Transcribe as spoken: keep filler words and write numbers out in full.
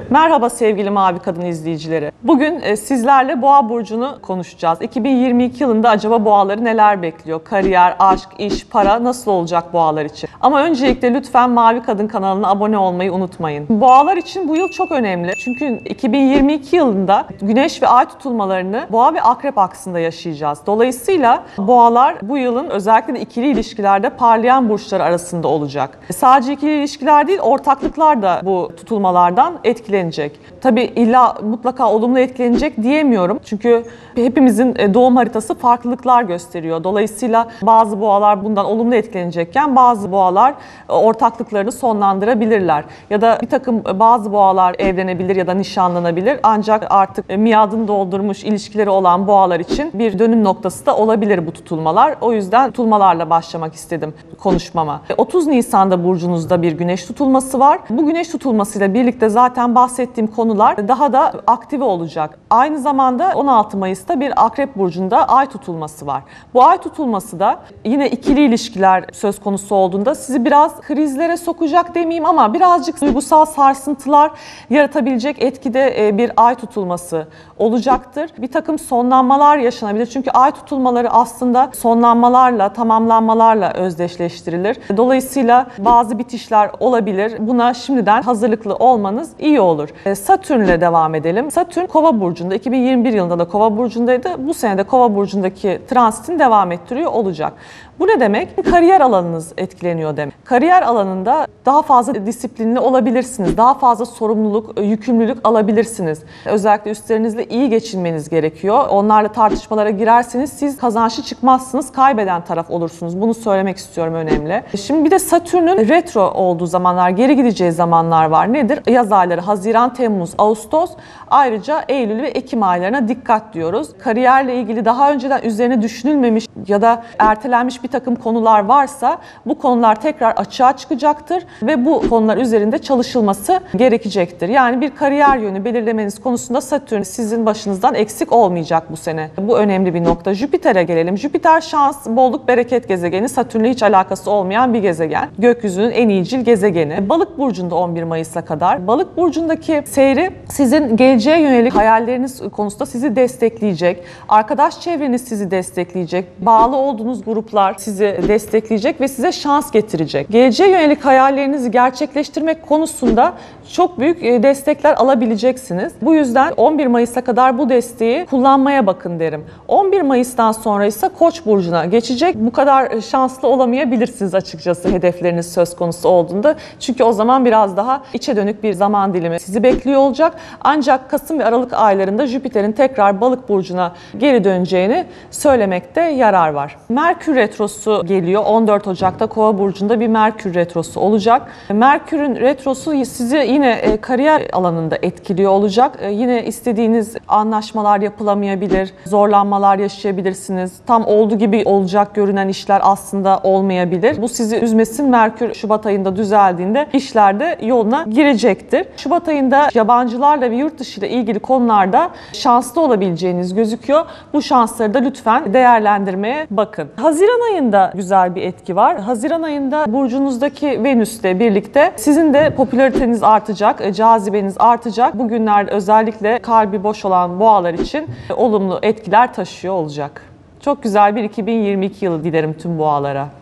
Merhaba sevgili Mavi Kadın izleyicileri. Bugün e, sizlerle Boğa burcunu konuşacağız. iki bin yirmi iki yılında acaba boğaları neler bekliyor? Kariyer, aşk, iş, para nasıl olacak boğalar için? Ama öncelikle lütfen Mavi Kadın kanalına abone olmayı unutmayın. Boğalar için bu yıl çok önemli. Çünkü iki bin yirmi iki yılında Güneş ve Ay tutulmalarını Boğa ve Akrep aksında yaşayacağız. Dolayısıyla boğalar bu yılın özellikle de ikili ilişkilerde parlayan burçlar arasında olacak. Sadece ikili ilişkiler değil, ortaklıklar da bu tutulmalardan etkilenecek. Tabii illa mutlaka olumlu etkilenecek diyemiyorum. Çünkü hepimizin doğum haritası farklılıklar gösteriyor. Dolayısıyla bazı boğalar bundan olumlu etkilenecekken bazı boğalar ortaklıklarını sonlandırabilirler. Ya da bir takım bazı boğalar evlenebilir ya da nişanlanabilir. Ancak artık miadını doldurmuş ilişkileri olan boğalar için bir dönüm noktası da olabilir bu tutulmalar. O yüzden tutulmalarla başlamak istedim konuşmama. otuz Nisan'da burcunuzda bir güneş tutulması var. Bu güneş tutulmasıyla birlikte zaten bahsettiğim konular daha da aktive olacak. Aynı zamanda on altı Mayıs'ta bir Akrep burcunda ay tutulması var. Bu ay tutulması da yine ikili ilişkiler söz konusu olduğunda sizi biraz krizlere sokacak demeyeyim ama birazcık duygusal sarsıntılar yaratabilecek etkide bir ay tutulması olacaktır. Bir takım sonlanmalar yaşanabilir. Çünkü ay tutulmaları aslında sonlanmalarla, tamamlanmalarla özdeşleştirilir. Dolayısıyla bazı bitişler olabilir. Buna şimdiden hazırlıklı olmanız iyi olur. Satürn'le devam edelim. Satürn Kova burcunda, iki bin yirmi bir yılında da Kova burcundaydı. Bu sene de Kova burcundaki transitini devam ettiriyor olacak. Bu ne demek? Kariyer alanınız etkileniyor demek. Kariyer alanında daha fazla disiplinli olabilirsiniz. Daha fazla sorumluluk, yükümlülük alabilirsiniz. Özellikle üstlerinizle iyi geçinmeniz gerekiyor. Onlarla tartışmalara girerseniz siz kazançlı çıkmazsınız, kaybeden taraf olursunuz. Bunu söylemek istiyorum, önemli. Şimdi bir de Satürn'ün retro olduğu zamanlar, geri gideceği zamanlar var. Nedir? Yaz ayları Haziran, Temmuz, Ağustos. Ayrıca Eylül ve Ekim aylarına dikkat diyoruz. Kariyerle ilgili daha önceden üzerine düşünülmemiş ya da ertelenmiş bir takım konular varsa bu konular tekrar açığa çıkacaktır ve bu konular üzerinde çalışılması gerekecektir. Yani bir kariyer yönü belirlemeniz konusunda Satürn sizin başınızdan eksik olmayacak bu sene. Bu önemli bir nokta. Jüpiter'e gelelim. Jüpiter şans, bolluk, bereket gezegeni. Satürn'le hiç alakası olmayan bir gezegen. Gökyüzünün en iyicil gezegeni. Balık burcunda on bir Mayıs'a kadar. Balık burcundaki seyri sizin geleceğe yönelik hayalleriniz konusunda sizi destekleyecek. Arkadaş çevreniz sizi destekleyecek. Bağlı olduğunuz gruplar sizi destekleyecek ve size şans getirecek. Geleceğe yönelik hayallerinizi gerçekleştirmek konusunda çok büyük destekler alabileceksiniz. Bu yüzden on bir Mayıs'a kadar bu desteği kullanmaya bakın derim. on bir Mayıs'tan sonra ise Koç burcuna geçecek. Bu kadar şanslı olamayabilirsiniz açıkçası hedefleriniz söz konusu olduğunda. Çünkü o zaman biraz daha içe dönük bir zaman dilimi sizi bekliyor olacak. Ancak Kasım ve Aralık aylarında Jüpiter'in tekrar Balık burcuna geri döneceğini söylemekte yarar var. Merkür retrosu geliyor. on dört Ocak'ta Kova burcunda bir Merkür retrosu olacak. Merkür'ün retrosu sizi yine kariyer alanında etkiliyor olacak. Yine istediğiniz anlaşmalar yapılamayabilir, zorlanmalar yaşayabilirsiniz. Tam olduğu gibi olacak görünen işler aslında olmayabilir. Bu sizi üzmesin. Merkür Şubat ayında düzeldiğinde işler de yoluna girecektir. Şubat ayında yabancılarla ve yurt dışı ile ilgili konularda şanslı olabileceğiniz gözüküyor. Bu şansları da lütfen değerlendirmeye bakın. Haziran ayında güzel bir etki var. Haziran ayında burcunuzdaki Venüs'le birlikte sizin de popülariteniz artacak, cazibeniz artacak. Bugünler özellikle kalbi boş olan boğalar için olumlu etkiler taşıyor olacak. Çok güzel bir iki bin yirmi iki yılı dilerim tüm boğalara.